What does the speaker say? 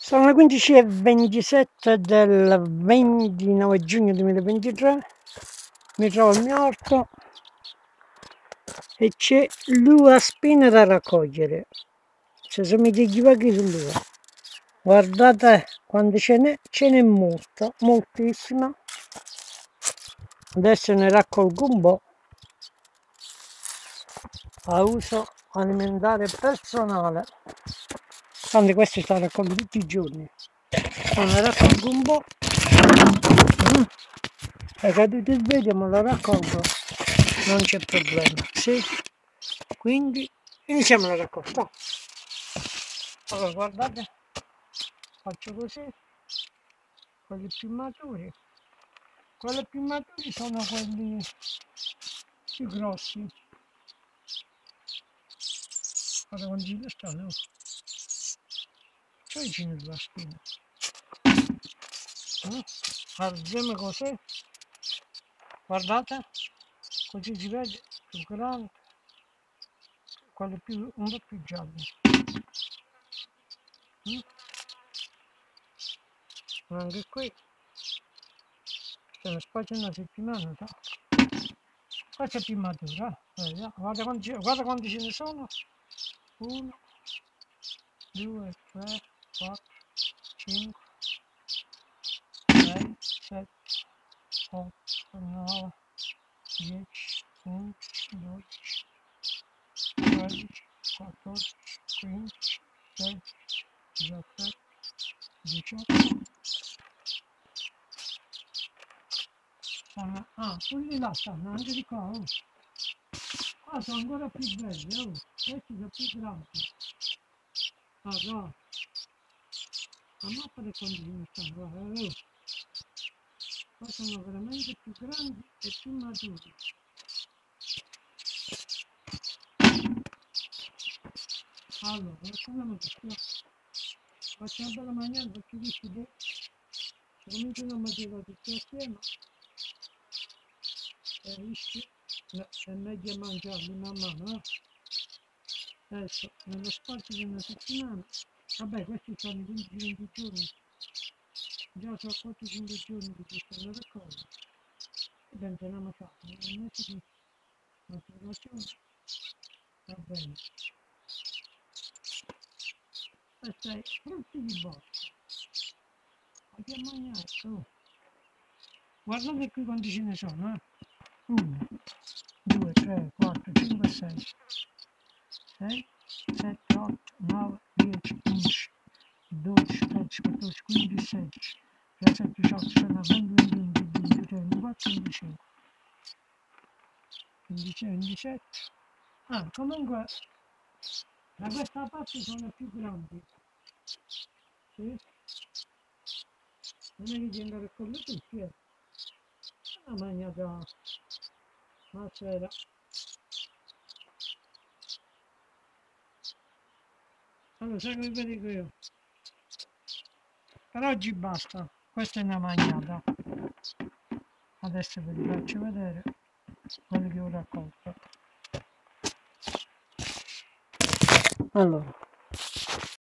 Sono le 15:27 del 29 giugno 2023, mi trovo al mio orto e c'è l'uva spina da raccogliere. Se mi dici che sono l'uva, guardate quando ce n'è molta, moltissima. Adesso ne raccolgo un po' a uso alimentare personale. Quando questo sta raccolgo tutti i giorni, ne raccolgo un po', è caduto il vetro ma lo raccolgo, non c'è problema. Sì. Quindi iniziamo la raccolta. Allora guardate, faccio così, quelli più maturi sono quelli più grossi. Guarda quanti ce ne stanno, c'è vicino alla spina. Alziamo così, guardate, così si vede più grande, quelli più, un po' più gialli. Anche qui se ne spazio una settimana, no? Questa è più matura, guarda quanti ce ne sono. 1, 2, 3, 4, 5, 6, 7, 8, 9, 10, 11, 12, 13, 14, 15, 16, 17, 18. Quelli là stanno anche di qua, oh. Qua sono ancora più belli, oh. Questi sono più grandi. No. La mappa di quanti stanno, oh. Qua sono veramente più grandi e più maturi. Allora, facciamo questo. Facciamo bella mangiare perché questi due cominciano a mangiare tutti assieme. E rischi è meglio mangiarli man mano. Adesso nello spazio di una settimana, vabbè questi sono i 20 giorni, già sono 4-5 giorni che ci stanno raccolti, e andiamo a fare un mese di maturazione, va bene. Questi sono frutti di bosco, andiamo a mangiare, oh. Guardate qui quanti ce ne sono, 1, 2, 3, 4, 5, 6, 7, 8, 9, 10, 11, 12, 13, 14, 15, 16, 17, 18, 19, 20, 21, 22, 23, 24, 25, 27. Comunque da questa parte sono più grandi. Sì? Non è che devi andare con le tutti, la mangiata la sera. Allora, sai come vi dico io? Per oggi basta, questa è una magnata. Adesso ve li faccio vedere quelli che ho raccolto. Allora,